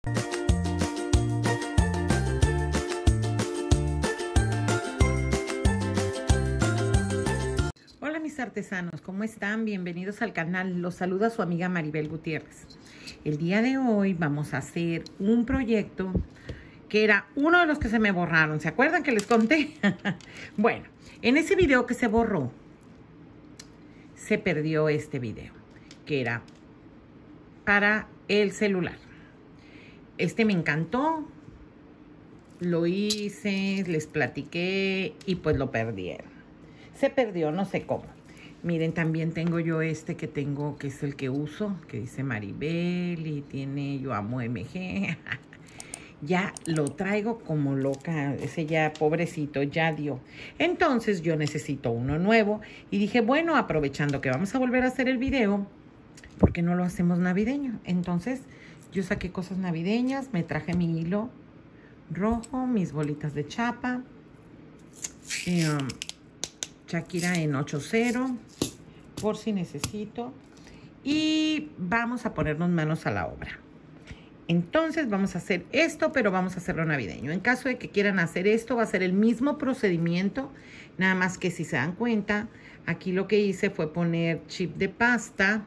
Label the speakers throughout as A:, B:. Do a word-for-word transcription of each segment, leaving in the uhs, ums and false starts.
A: Hola mis artesanos, ¿cómo están? Bienvenidos al canal. Los saluda su amiga Maribel Gutiérrez. El día de hoy vamos a hacer un proyecto que era uno de los que se me borraron. ¿Se acuerdan que les conté? Bueno, en ese video que se borró, se perdió este video, que era para el celular. Este me encantó, lo hice, les platiqué y pues lo perdieron. Se perdió, no sé cómo. Miren, también tengo yo este que tengo, que es el que uso, que dice Maribel y tiene Yo Amo M G. Ya lo traigo como loca, ese ya pobrecito, ya dio. Entonces yo necesito uno nuevo y dije, bueno, aprovechando que vamos a volver a hacer el video, ¿por qué no lo hacemos navideño? Entonces yo saqué cosas navideñas, me traje mi hilo rojo, mis bolitas de chapa, eh, um, Shakira en ocho cero, por si necesito. Y vamos a ponernos manos a la obra. Entonces vamos a hacer esto, pero vamos a hacerlo navideño. En caso de que quieran hacer esto, va a ser el mismo procedimiento. Nada más que si se dan cuenta, aquí lo que hice fue poner chip de pasta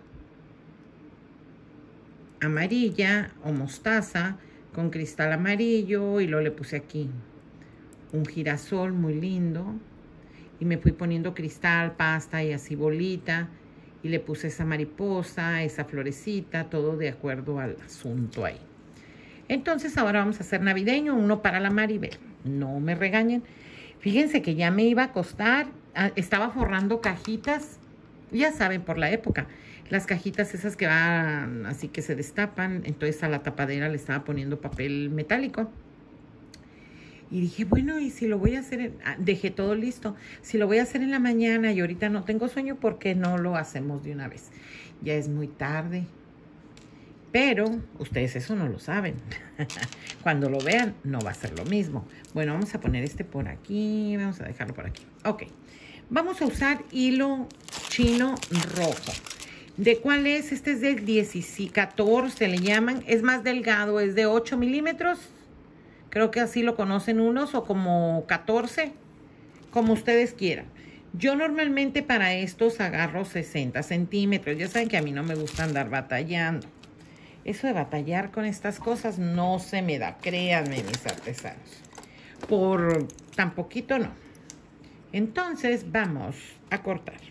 A: amarilla o mostaza con cristal amarillo. Y luego le puse aquí un girasol muy lindo. Y me fui poniendo cristal, pasta y así bolita. Y le puse esa mariposa, esa florecita, todo de acuerdo al asunto ahí. Entonces ahora vamos a hacer navideño, uno para la Maribel. No me regañen. Fíjense que ya me iba a costar. Estaba forrando cajitas. Ya saben, por la época. Las cajitas esas que van así que se destapan. Entonces a la tapadera le estaba poniendo papel metálico. Y dije, bueno, y si lo voy a hacer, en, dejé todo listo. Si lo voy a hacer en la mañana y ahorita no tengo sueño, ¿por qué no lo hacemos de una vez? Ya es muy tarde. Pero ustedes eso no lo saben. Cuando lo vean, no va a ser lo mismo. Bueno, vamos a poner este por aquí. Vamos a dejarlo por aquí. Ok. Vamos a usar hilo chino rojo. ¿De cuál es? Este es del dieciséis, catorce le llaman. Es más delgado, es de ocho milímetros. Creo que así lo conocen unos, o como catorce, como ustedes quieran. Yo normalmente para estos agarro sesenta centímetros. Ya saben que a mí no me gusta andar batallando. Eso de batallar con estas cosas no se me da, créanme mis artesanos. Por tan poquito no. Entonces vamos a cortar.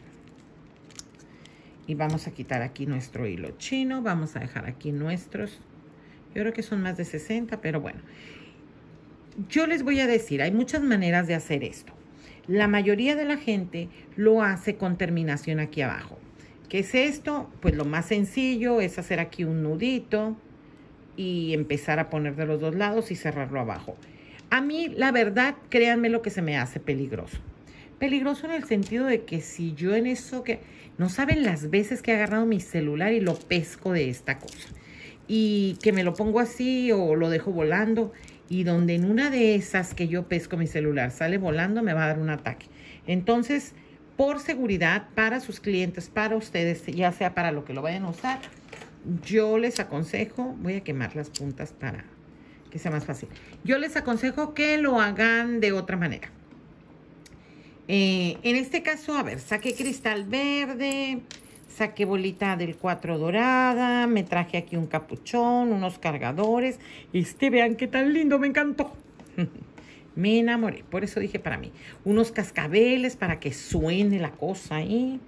A: Y vamos a quitar aquí nuestro hilo chino. Vamos a dejar aquí nuestros. Yo creo que son más de sesenta, pero bueno. Yo les voy a decir, hay muchas maneras de hacer esto. La mayoría de la gente lo hace con terminación aquí abajo. ¿Qué es esto? Pues lo más sencillo es hacer aquí un nudito y empezar a poner de los dos lados y cerrarlo abajo. A mí, la verdad, créanme lo que se me hace peligroso. Peligroso en el sentido de que si yo en eso que... No saben las veces que he agarrado mi celular y lo pesco de esta cosa. Y que me lo pongo así o lo dejo volando. Y donde en una de esas que yo pesco mi celular sale volando, me va a dar un ataque. Entonces, por seguridad, para sus clientes, para ustedes, ya sea para lo que lo vayan a usar, yo les aconsejo, voy a quemar las puntas para que sea más fácil. Yo les aconsejo que lo hagan de otra manera. Eh, en este caso, a ver, saqué cristal verde, saqué bolita del cuatro dorada, me traje aquí un capuchón, unos cargadores. Este, vean qué tan lindo, me encantó. Me enamoré, por eso dije para mí. Unos cascabeles para que suene la cosa ahí.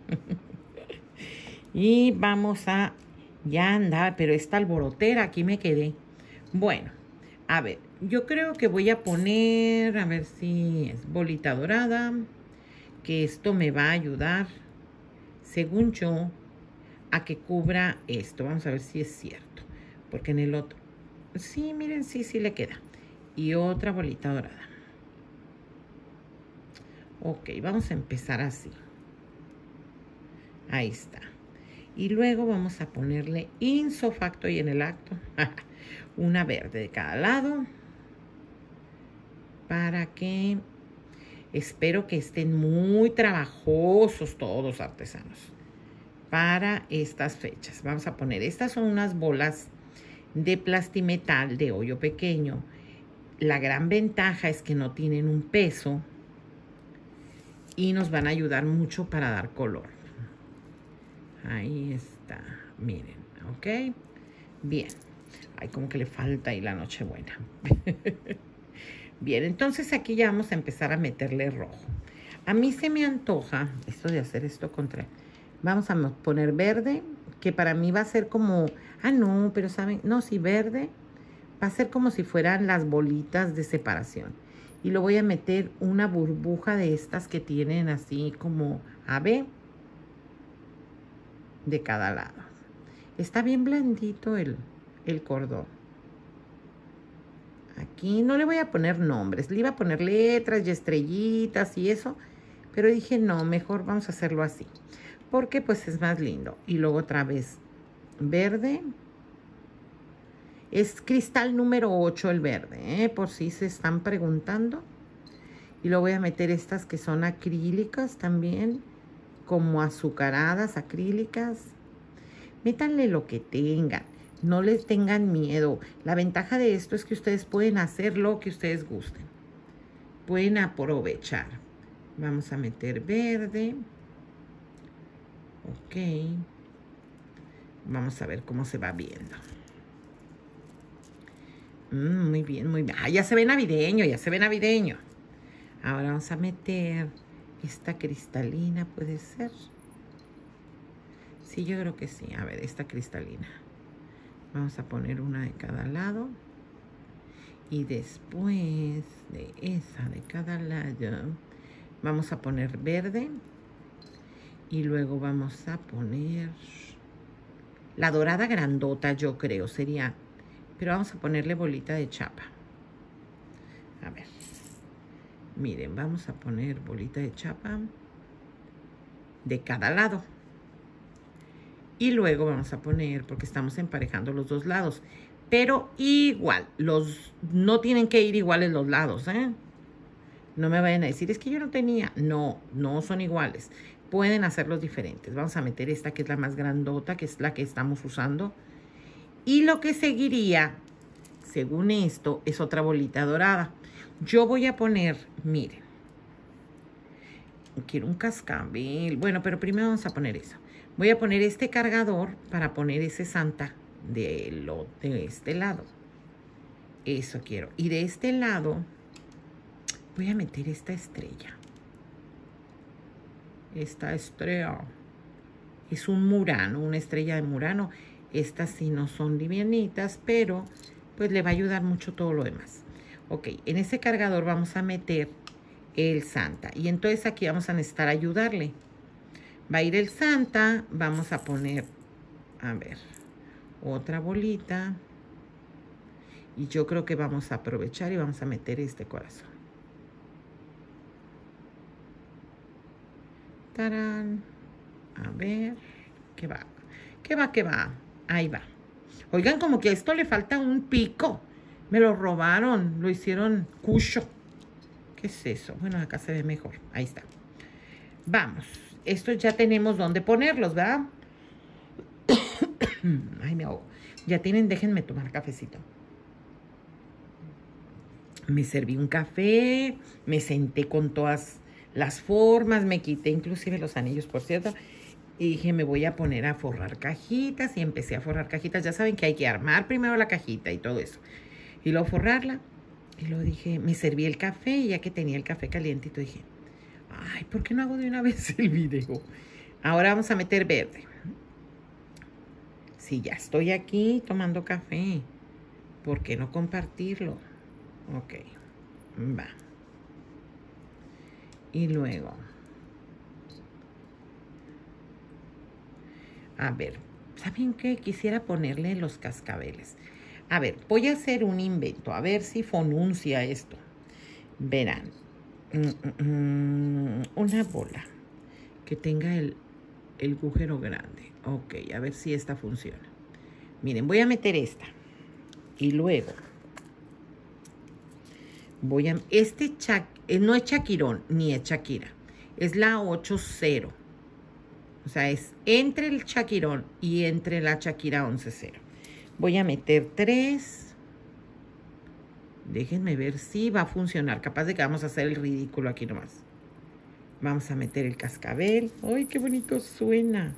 A: Y vamos a... Ya andaba, pero esta alborotera, aquí me quedé. Bueno, a ver, yo creo que voy a poner, a ver si es bolita dorada, que esto me va a ayudar, según yo, a que cubra esto. Vamos a ver si es cierto. Porque en el otro... Sí, miren, sí, sí le queda. Y otra bolita dorada. Ok, vamos a empezar así. Ahí está. Y luego vamos a ponerle insofacto y en el acto una verde de cada lado. Para que... Espero que estén muy trabajosos todos artesanos para estas fechas. Vamos a poner, estas son unas bolas de plastimetal de hoyo pequeño. La gran ventaja es que no tienen un peso y nos van a ayudar mucho para dar color. Ahí está, miren, ¿ok? Bien. Ay, como que le falta ahí la Nochebuena. Bien, entonces aquí ya vamos a empezar a meterle rojo. A mí se me antoja esto de hacer esto contra... Vamos a poner verde, que para mí va a ser como... Ah, no, pero ¿saben? No, sí, verde. Va a ser como si fueran las bolitas de separación. Y lo voy a meter una burbuja de estas que tienen así como ave de cada lado. Está bien blandito el, el cordón. Aquí no le voy a poner nombres. Le iba a poner letras y estrellitas y eso. Pero dije, no, mejor vamos a hacerlo así. Porque pues es más lindo. Y luego otra vez verde. Es cristal número ocho el verde, ¿eh? Por si se están preguntando. Y luego voy a meter estas que son acrílicas también. Como azucaradas, acrílicas. Métanle lo que tengan. No les tengan miedo. La ventaja de esto es que ustedes pueden hacer lo que ustedes gusten. Pueden aprovechar. Vamos a meter verde. Ok. Vamos a ver cómo se va viendo. Mm, muy bien, muy bien. Ah, ya se ve navideño, ya se ve navideño. Ahora vamos a meter esta cristalina, ¿puede ser? Sí, yo creo que sí. A ver, esta cristalina. Vamos a poner una de cada lado. Y después de esa de cada lado, vamos a poner verde. Y luego vamos a poner la dorada grandota, yo creo, sería. Pero vamos a ponerle bolita de chapa. A ver. Miren, vamos a poner bolita de chapa de cada lado. Y luego vamos a poner, porque estamos emparejando los dos lados. Pero igual, los no tienen que ir iguales los lados, ¿eh? No me vayan a decir, es que yo no tenía. No, no son iguales. Pueden hacerlos diferentes. Vamos a meter esta que es la más grandota, que es la que estamos usando. Y lo que seguiría, según esto, es otra bolita dorada. Yo voy a poner, miren. Quiero un cascabel. Bueno, pero primero vamos a poner eso. Voy a poner este cargador para poner ese Santa de, lo, de este lado. Eso quiero. Y de este lado voy a meter esta estrella. Esta estrella. Es un Murano, una estrella de Murano. Estas sí no son livianitas, pero pues le va a ayudar mucho todo lo demás. Ok, en ese cargador vamos a meter el Santa. Y entonces aquí vamos a necesitar ayudarle. Va a ir el Santa. Vamos a poner, a ver, otra bolita. Y yo creo que vamos a aprovechar y vamos a meter este corazón. ¡Tarán! A ver, ¿qué va? ¿Qué va? ¿Qué va? Ahí va. Oigan, como que a esto le falta un pico. Me lo robaron, lo hicieron cucho. ¿Qué es eso? Bueno, acá se ve mejor. Ahí está. Vamos. Estos ya tenemos dónde ponerlos, ¿verdad? Ay, me ahogo. Ya tienen, déjenme tomar cafecito. Me serví un café, me senté con todas las formas, me quité inclusive los anillos, por cierto. Y dije, me voy a poner a forrar cajitas y empecé a forrar cajitas. Ya saben que hay que armar primero la cajita y todo eso. Y luego forrarla. Y luego dije, me serví el café y ya que tenía el café calientito dije, ay, ¿por qué no hago de una vez el video? Ahora vamos a meter verde. Si ya estoy aquí tomando café, ¿por qué no compartirlo? Ok, va. Y luego, a ver, ¿saben qué? Quisiera ponerle los cascabeles. A ver, voy a hacer un invento, a ver si fonuncia esto. Verán, mm, mm, una bola que tenga el, el agujero grande. Ok, a ver si esta funciona. Miren, voy a meter esta. Y luego, voy a... Este cha, no es Chaquirón, ni es Shakira. Es la ocho cero. O sea, es entre el Chaquirón y entre la Shakira once cero. Voy a meter tres. Déjenme ver si va a funcionar. Capaz de que vamos a hacer el ridículo aquí nomás. Vamos a meter el cascabel. ¡Ay, qué bonito suena!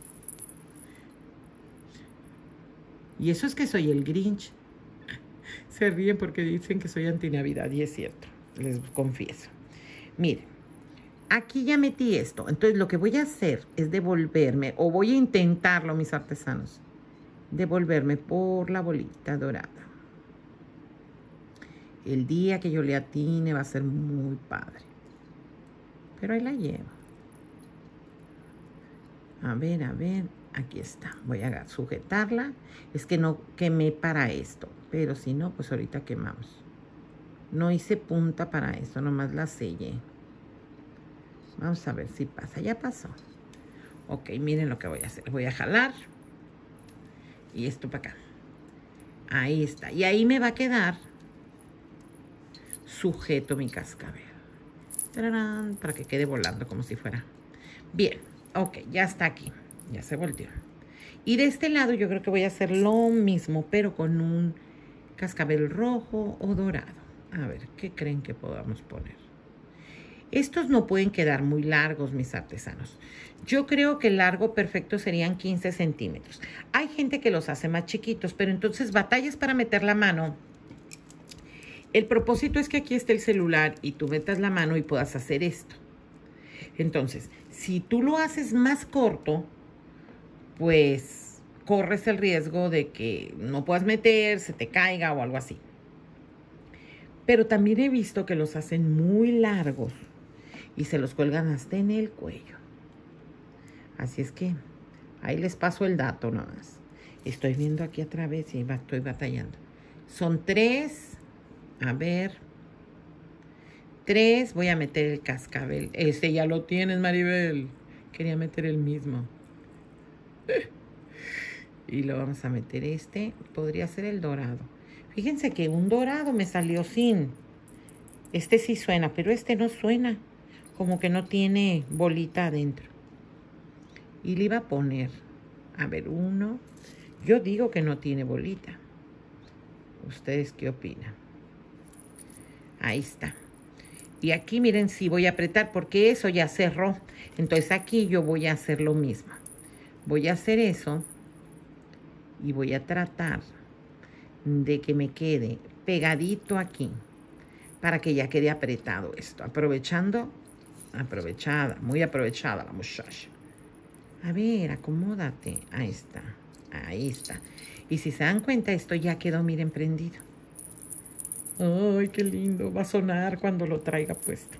A: Y eso es que soy el Grinch. Se ríen porque dicen que soy antinavidad y es cierto, les confieso. Miren, aquí ya metí esto. Entonces lo que voy a hacer es devolverme, o voy a intentarlo, mis artesanos, devolverme por la bolita dorada. El día que yo le atine va a ser muy padre. Pero ahí la llevo. A ver, a ver. Aquí está. Voy a sujetarla. Es que no quemé para esto. Pero si no, pues ahorita quemamos. No hice punta para esto. Nomás la sellé. Vamos a ver si pasa. Ya pasó. Ok, miren lo que voy a hacer. Voy a jalar. Y esto para acá. Ahí está. Y ahí me va a quedar sujeto mi cascabel. ¡Tarán! Para que quede volando como si fuera. Bien. Ok, ya está aquí. Ya se volteó. Y de este lado yo creo que voy a hacer lo mismo, pero con un cascabel rojo o dorado. A ver, ¿qué creen que podamos poner? Estos no pueden quedar muy largos, mis artesanos. Yo creo que el largo perfecto serían quince centímetros. Hay gente que los hace más chiquitos, pero entonces batallas para meter la mano. El propósito es que aquí esté el celular y tú metas la mano y puedas hacer esto. Entonces, si tú lo haces más corto, pues corres el riesgo de que no puedas meter, se te caiga o algo así. Pero también he visto que los hacen muy largos y se los cuelgan hasta en el cuello. Así es que ahí les paso el dato nomás. Estoy viendo aquí a través y estoy batallando. Son tres. A ver. Tres. Voy a meter el cascabel. Ese ya lo tienes, Maribel. Quería meter el mismo. Y lo vamos a meter este. Podría ser el dorado. Fíjense que un dorado me salió sin. Este sí suena, pero este no suena. Como que no tiene bolita adentro. Y le iba a poner, a ver, uno. Yo digo que no tiene bolita. ¿Ustedes qué opinan? Ahí está. Y aquí miren, sí voy a apretar porque eso ya cerró. Entonces aquí yo voy a hacer lo mismo. Voy a hacer eso. Y voy a tratar de que me quede pegadito aquí. Para que ya quede apretado esto. Aprovechando. Aprovechada. Muy aprovechada la muchacha. A ver, acomódate. Ahí está. Ahí está. Y si se dan cuenta, esto ya quedó, miren, prendido. ¡Ay, qué lindo! Va a sonar cuando lo traiga puesto.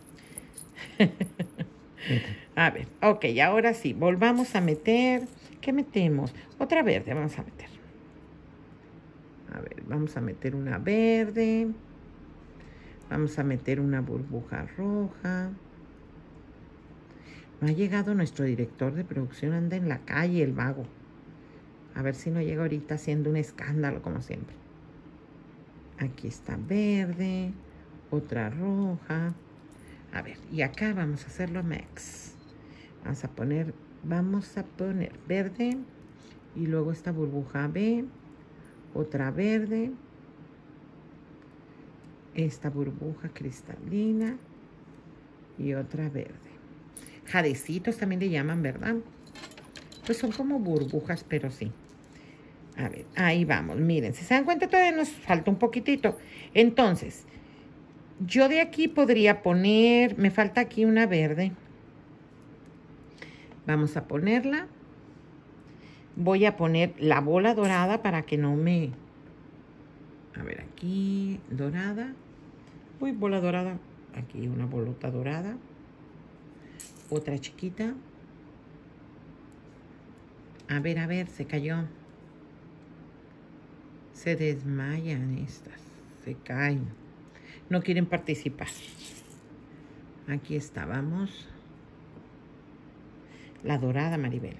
A: A ver, ok, ahora sí. Volvamos a meter. ¿Qué metemos? Otra verde vamos a meter. A ver, vamos a meter una verde. Vamos a meter una burbuja roja. No ha llegado nuestro director de producción. Anda en la calle, el vago. A ver si no llega ahorita haciendo un escándalo, como siempre. Aquí está verde. Otra roja. A ver, y acá vamos a hacerlo max. Vamos a poner, vamos a poner verde. Y luego esta burbuja B. Otra verde. Esta burbuja cristalina. Y otra verde. Jadecitos también le llaman, ¿verdad? Pues son como burbujas, pero sí. A ver, ahí vamos. Miren, si se dan cuenta todavía nos falta un poquitito. Entonces, yo de aquí podría poner, me falta aquí una verde. Vamos a ponerla. Voy a poner la bola dorada para que no me... A ver, aquí, dorada. Uy, bola dorada. Aquí una bolota dorada. Otra chiquita. A ver, a ver, se cayó. Se desmayan estas. Se caen. No quieren participar. Aquí está, vamos. La dorada, Maribel.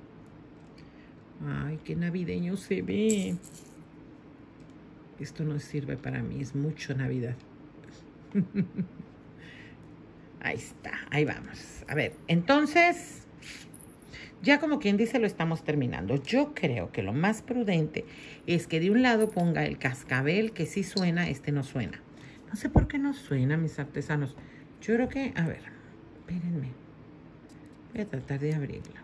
A: Ay, qué navideño se ve. Esto no sirve para mí, es mucho Navidad. Ahí está, ahí vamos. A ver, entonces, Ya como quien dice, lo estamos terminando. Yo creo que lo más prudente es que de un lado ponga el cascabel, que sí suena, este no suena. No sé por qué no suena, mis artesanos. Yo creo que, a ver, espérenme. Voy a tratar de abrirla.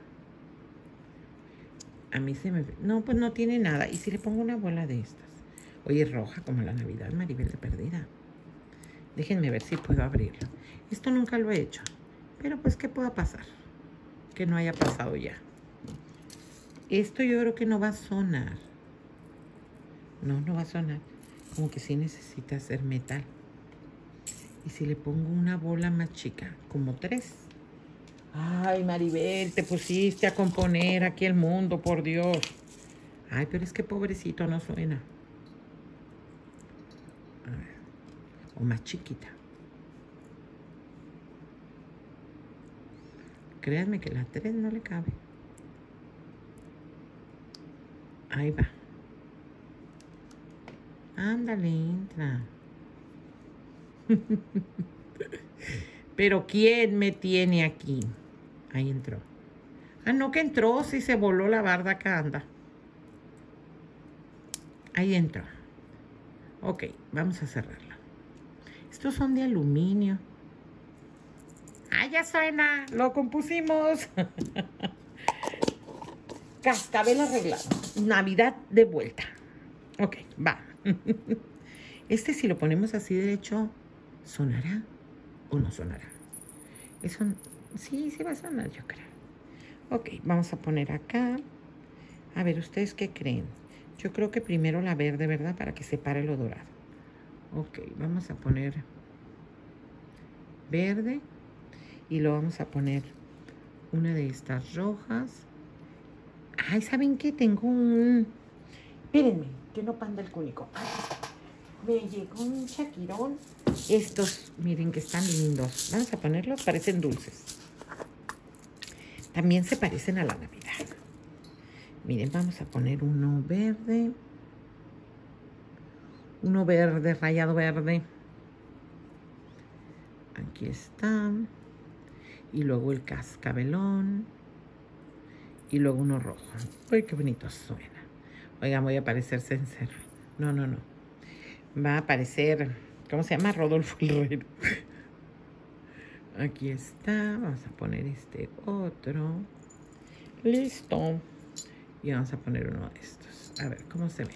A: A mí se me... No, pues no tiene nada. ¿Y si le pongo una bola de estas? Oye, roja como la Navidad, Maribel de perdida. Déjenme ver si puedo abrirlo. Esto nunca lo he hecho. Pero pues, ¿qué pueda pasar? Que no haya pasado ya. Esto yo creo que no va a sonar. No, no va a sonar. Como que sí necesita ser metal. Y si le pongo una bola más chica, como tres. Ay, Maribel, te pusiste a componer aquí el mundo, por Dios. Ay, pero es que pobrecito no suena. A ver. O más chiquita. Créanme que la tres no le cabe. Ahí va. Ándale, entra. Pero ¿quién me tiene aquí? Ahí entró. Ah, no que entró, sí se voló la barda acá, anda. Ahí entró. Ok, vamos a cerrarla. Estos son de aluminio. Ah, ya suena, lo compusimos. Cascabel arreglado. Navidad de vuelta. Ok, va. Este, si lo ponemos así derecho, ¿sonará o no sonará? Eso, sí, sí va a sonar, yo creo. Ok, vamos a poner acá. A ver, ¿ustedes qué creen? Yo creo que primero la verde, ¿verdad? Para que separe lo dorado. Ok, vamos a poner verde. Y lo vamos a poner una de estas rojas. Ay, ¿saben qué? Tengo un... Espérenme, que no panda el cúnico. Ay, me llegó un chaquirón. Estos, miren que están lindos. Vamos a ponerlos, parecen dulces. También se parecen a la Navidad. Miren, vamos a poner uno verde. Uno verde, rayado verde. Aquí está. Y luego el cascabelón. Y luego uno rojo. Uy, qué bonito suena. Oigan, voy a parecer cencer. No, no, no. Va a aparecer, ¿cómo se llama? Rodolfo el Rey. Aquí está. Vamos a poner este otro. Listo. Y vamos a poner uno de estos. A ver, ¿cómo se ve?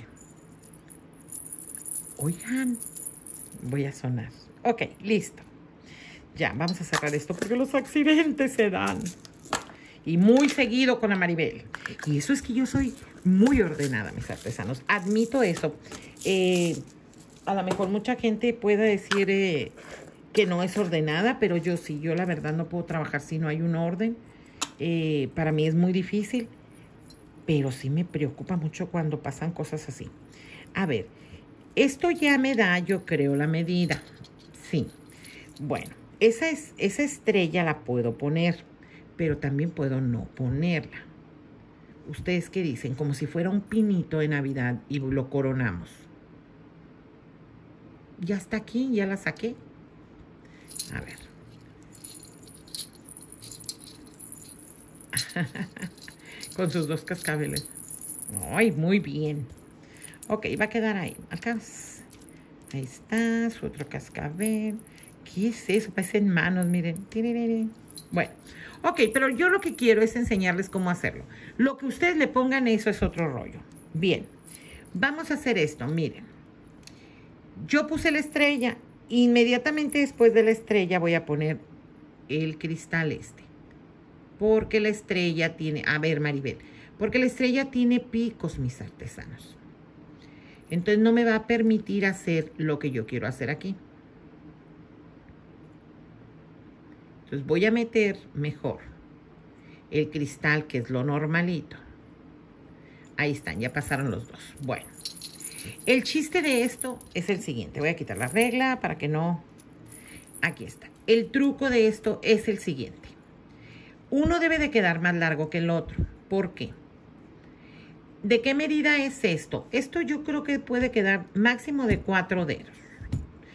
A: Oigan. Voy a sonar. Ok, listo. Ya, vamos a cerrar esto porque los accidentes se dan. Y muy seguido con la Maribel. Y eso es que yo soy muy ordenada, mis artesanos. Admito eso. Eh, a lo mejor mucha gente puede decir eh, que no es ordenada, pero yo sí. Yo la verdad no puedo trabajar si no hay un orden. Eh, para mí es muy difícil. Pero sí me preocupa mucho cuando pasan cosas así. A ver, esto ya me da, yo creo, la medida. Sí. Bueno. Esa, es, esa estrella la puedo poner, pero también puedo no ponerla. ¿Ustedes qué dicen? Como si fuera un pinito de Navidad y lo coronamos. Ya está aquí, ya la saqué. A ver. Con sus dos cascabeles. Ay, muy bien. Ok, va a quedar ahí. Acá. Ahí está, su otro cascabel. ¿Qué es eso? Parecen manos, miren. Bueno, ok, pero yo lo que quiero es enseñarles cómo hacerlo. Lo que ustedes le pongan, eso es otro rollo. Bien, vamos a hacer esto, miren. Yo puse la estrella. Inmediatamente después de la estrella voy a poner el cristal este. Porque la estrella tiene... A ver, Maribel. Porque la estrella tiene picos, mis artesanos. Entonces no me va a permitir hacer lo que yo quiero hacer aquí. Entonces voy a meter mejor el cristal, que es lo normalito. Ahí están, ya pasaron los dos. Bueno, el chiste de esto es el siguiente. Voy a quitar la regla para que no... Aquí está. El truco de esto es el siguiente. Uno debe de quedar más largo que el otro. ¿Por qué? ¿De qué medida es esto? Esto yo creo que puede quedar máximo de cuatro dedos.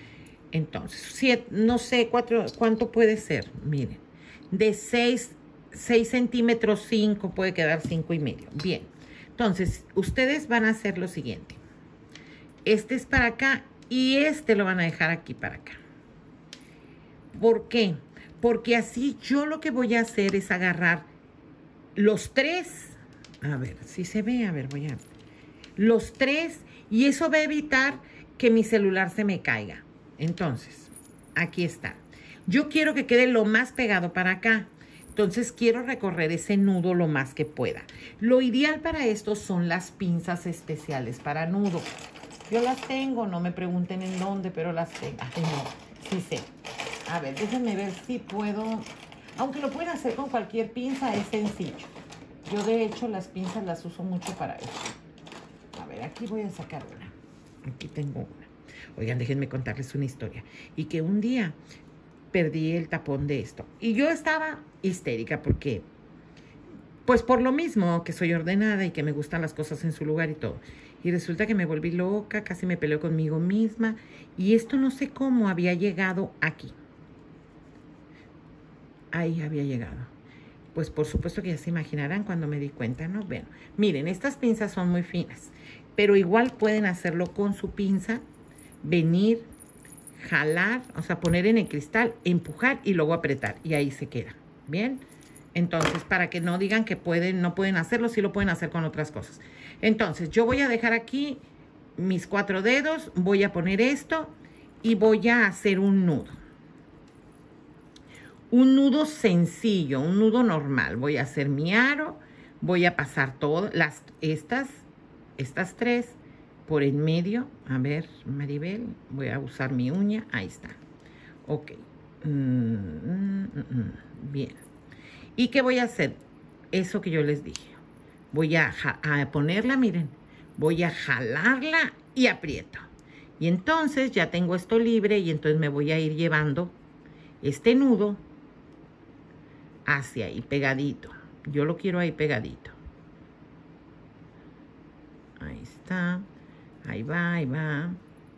A: Entonces, siete, no sé cuatro, cuánto puede ser. Miren, de seis seis centímetros, cinco, puede quedar cinco y medio. Bien, entonces ustedes van a hacer lo siguiente. Este es para acá y este lo van a dejar aquí para acá. ¿Por qué? Porque así yo lo que voy a hacer es agarrar los tres. A ver, si se ve, a ver, voy a... Los tres, y eso va a evitar que mi celular se me caiga. Entonces, aquí está. Yo quiero que quede lo más pegado para acá. Entonces, quiero recorrer ese nudo lo más que pueda. Lo ideal para esto son las pinzas especiales para nudo. Yo las tengo, no me pregunten en dónde, pero las tengo. Ay, no, sí sé. A ver, déjenme ver si puedo... Aunque lo pueden hacer con cualquier pinza, es sencillo. Yo, de hecho, las pinzas las uso mucho para eso. A ver, aquí voy a sacar una. Aquí tengo una. Oigan, déjenme contarles una historia. Y que un día perdí el tapón de esto. Y yo estaba histérica porque... Pues por lo mismo, que soy ordenada y que me gustan las cosas en su lugar y todo. Y resulta que me volví loca, casi me peleó conmigo misma. Y esto no sé cómo había llegado aquí. Ahí había llegado. Pues por supuesto que ya se imaginarán cuando me di cuenta, ¿no? Bueno, miren, estas pinzas son muy finas. Pero igual pueden hacerlo con su pinza. Venir, jalar, o sea, poner en el cristal, empujar y luego apretar. Y ahí se queda. ¿Bien? Entonces, para que no digan que pueden, no pueden hacerlo, sí lo pueden hacer con otras cosas. Entonces, yo voy a dejar aquí mis cuatro dedos, voy a poner esto y voy a hacer un nudo. Un nudo sencillo, un nudo normal. Voy a hacer mi aro, voy a pasar todas las, estas, estas tres por en medio. A ver, Maribel, voy a usar mi uña, ahí está. Ok. Mm, mm, mm, bien. ¿Y qué voy a hacer? Eso que yo les dije. Voy a, a ponerla, miren. Voy a jalarla y aprieto. Y entonces ya tengo esto libre y entonces me voy a ir llevando este nudo hacia ahí, pegadito. Yo lo quiero ahí pegadito. Ahí está. Ahí va, ahí va.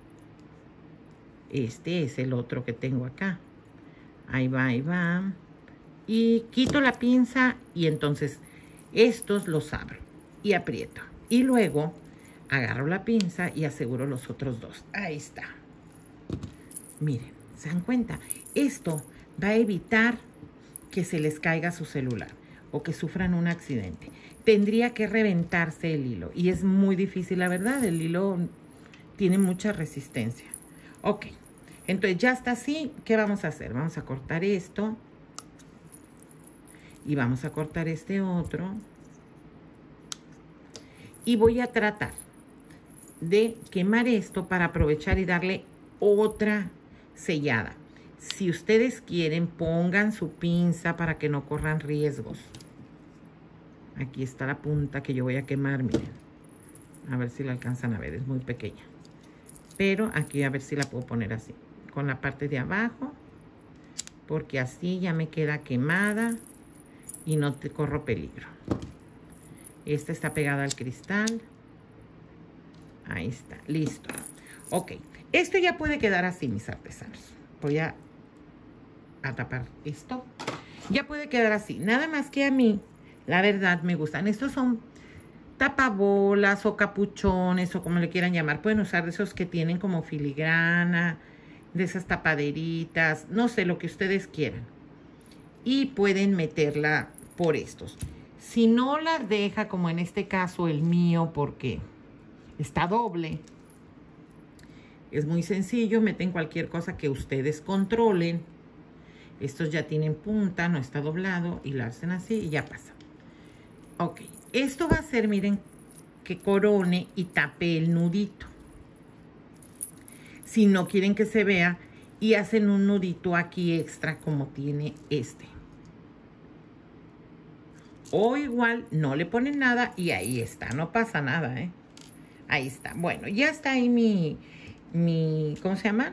A: Este es el otro que tengo acá. Ahí va, ahí va. Y quito la pinza y entonces estos los abro y aprieto. Y luego agarro la pinza y aseguro los otros dos. Ahí está. Miren, ¿se dan cuenta? Esto va a evitar que se les caiga su celular o que sufran un accidente. Tendría que reventarse el hilo y es muy difícil, la verdad. El hilo tiene mucha resistencia. Ok, entonces ya está así. ¿Qué vamos a hacer? Vamos a cortar esto. Y vamos a cortar este otro. Y voy a tratar de quemar esto para aprovechar y darle otra sellada. Si ustedes quieren, pongan su pinza para que no corran riesgos. Aquí está la punta que yo voy a quemar, miren. A ver si la alcanzan a ver, es muy pequeña. Pero aquí a ver si la puedo poner así. Con la parte de abajo. Porque así ya me queda quemada. Y no te corro peligro. Esta está pegada al cristal. Ahí está, listo. Ok, esto ya puede quedar así, mis artesanos. Voy a, a tapar esto. Ya puede quedar así. Nada más que a mí, la verdad, me gustan. Estos son tapabolas o capuchones o como le quieran llamar. Pueden usar de esos que tienen como filigrana, de esas tapaderitas, no sé, lo que ustedes quieran. Y pueden meterla por estos. Si no las deja, como en este caso el mío, porque está doble, es muy sencillo. Meten cualquier cosa que ustedes controlen. Estos ya tienen punta, no está doblado, y lo hacen así y ya pasa. Ok, esto va a ser, miren, que corone y tape el nudito. Si no quieren que se vea, y hacen un nudito aquí extra como tiene este. O igual no le ponen nada y ahí está, no pasa nada, ¿eh? Ahí está. Bueno, ya está ahí mi, mi, ¿cómo se llama?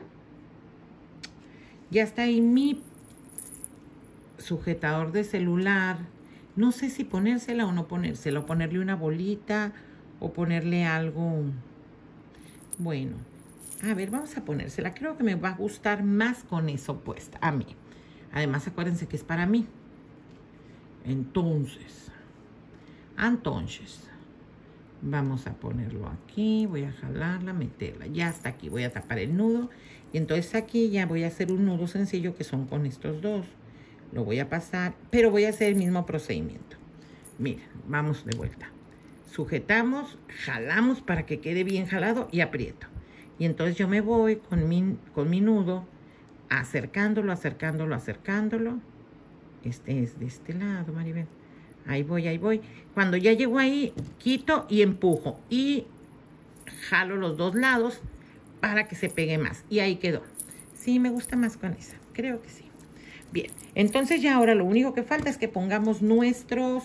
A: Ya está ahí mi sujetador de celular. No sé si ponérsela o no ponérsela, o ponerle una bolita o ponerle algo. Bueno, a ver, vamos a ponérsela. Creo que me va a gustar más con eso puesta a mí. Además, acuérdense que es para mí. Entonces, entonces, vamos a ponerlo aquí, voy a jalarla, meterla, ya está aquí, voy a tapar el nudo y entonces aquí ya voy a hacer un nudo sencillo que son con estos dos. Lo voy a pasar, pero voy a hacer el mismo procedimiento. Miren, vamos de vuelta. Sujetamos, jalamos para que quede bien jalado y aprieto. Y entonces yo me voy con mi, con mi nudo acercándolo, acercándolo, acercándolo. Este es de este lado, Maribel. Ahí voy, ahí voy. Cuando ya llego ahí, quito y empujo. Y jalo los dos lados para que se pegue más. Y ahí quedó. Sí, me gusta más con esa. Creo que sí. Bien. Entonces ya ahora lo único que falta es que pongamos nuestros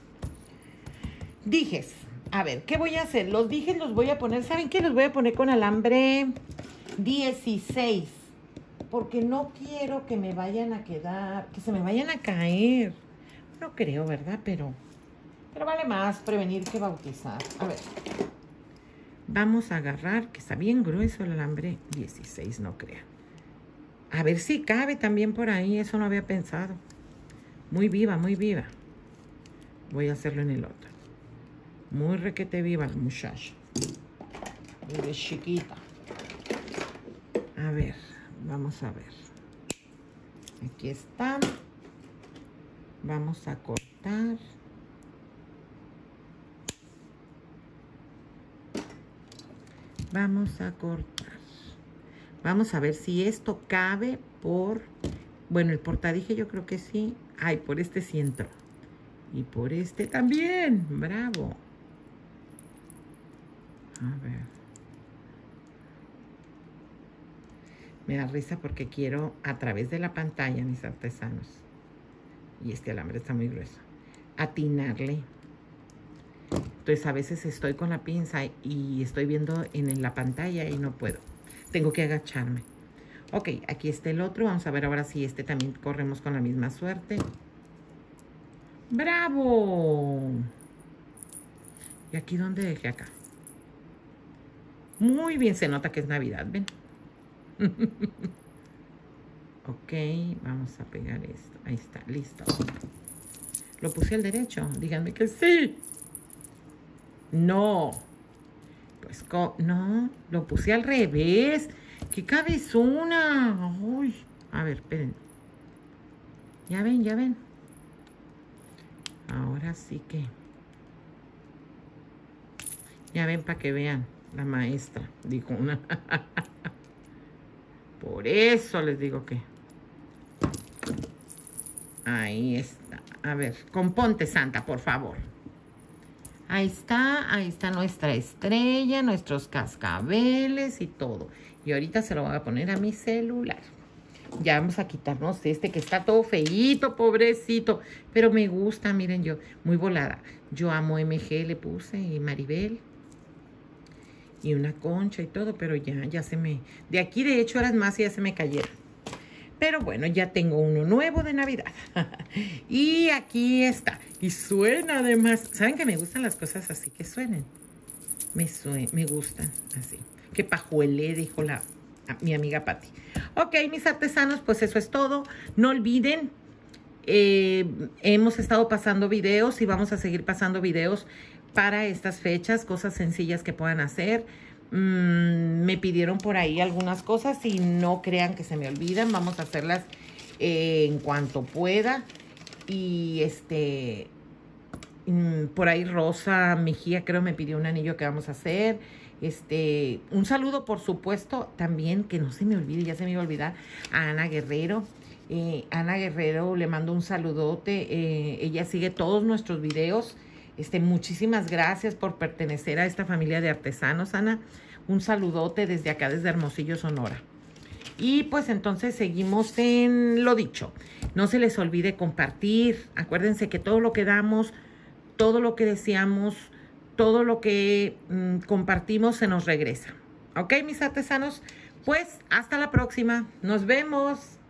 A: dijes. A ver, ¿qué voy a hacer? Los dijes los voy a poner, ¿saben qué? Los voy a poner con alambre dieciséis. Porque no quiero que me vayan a quedar, que se me vayan a caer. No creo, ¿verdad? Pero, pero vale más prevenir que bautizar. A ver. Vamos a agarrar, que está bien grueso el alambre dieciséis, no crean. A ver si cabe también por ahí, eso no había pensado. Muy viva, muy viva. Voy a hacerlo en el otro. Muy requete viva la muchacha. Muy de chiquita. A ver, vamos a ver. Aquí está. Vamos a cortar. Vamos a cortar. Vamos a ver si esto cabe por... Bueno, el portadije yo creo que sí. Ay, por este sí entró. Y por este también. Bravo. A ver. Me da risa porque quiero a través de la pantalla, mis artesanos. Y este alambre está muy grueso. Atinarle. Entonces a veces estoy con la pinza y estoy viendo en la pantalla y no puedo. Tengo que agacharme. Ok, aquí está el otro. Vamos a ver ahora si este también corremos con la misma suerte. ¡Bravo! ¿Y aquí dónde dejé acá? Muy bien, se nota que es Navidad, ¿ven? Ok, vamos a pegar esto. Ahí está, listo. ¿Lo puse al derecho? Díganme que sí. No. Pues, no, lo puse al revés. ¡Qué cabezona! Uy. A ver, esperen. Ya ven, ya ven. Ahora sí que... Ya ven para que vean. La maestra dijo una... Por eso les digo que... Ahí está. A ver, componte, Santa, por favor. Ahí está, ahí está nuestra estrella, nuestros cascabeles y todo. Y ahorita se lo voy a poner a mi celular. Ya vamos a quitarnos este que está todo feíto, pobrecito. Pero me gusta, miren yo, muy volada. Yo amo M G, le puse, y Maribel. Y una concha y todo, pero ya, ya se me... De aquí, de hecho, horas más y ya se me cayeron. Pero bueno, ya tengo uno nuevo de Navidad. Y aquí está. Y suena además. ¿Saben que me gustan las cosas así que suenen? Me, suen, me gustan así. Que pajuelé, dijo la, mi amiga Patti. Ok, mis artesanos, pues eso es todo. No olviden, eh, hemos estado pasando videos y vamos a seguir pasando videos para estas fechas. Cosas sencillas que puedan hacer. Mm, me pidieron por ahí algunas cosas y no crean que se me olvidan. Vamos a hacerlas eh, en cuanto pueda. Y este, mm, por ahí Rosa Mejía creo me pidió un anillo que vamos a hacer. Este, un saludo por supuesto también, que no se me olvide, ya se me iba a olvidar, a Ana Guerrero. Eh, Ana Guerrero, le mando un saludote. Eh, ella sigue todos nuestros videos. Este, muchísimas gracias por pertenecer a esta familia de artesanos, Ana. Un saludote desde acá, desde Hermosillo, Sonora. Y pues entonces seguimos en lo dicho. No se les olvide compartir. Acuérdense que todo lo que damos, todo lo que deseamos, todo lo que mmm, compartimos se nos regresa. ¿Ok, mis artesanos? Pues hasta la próxima. Nos vemos.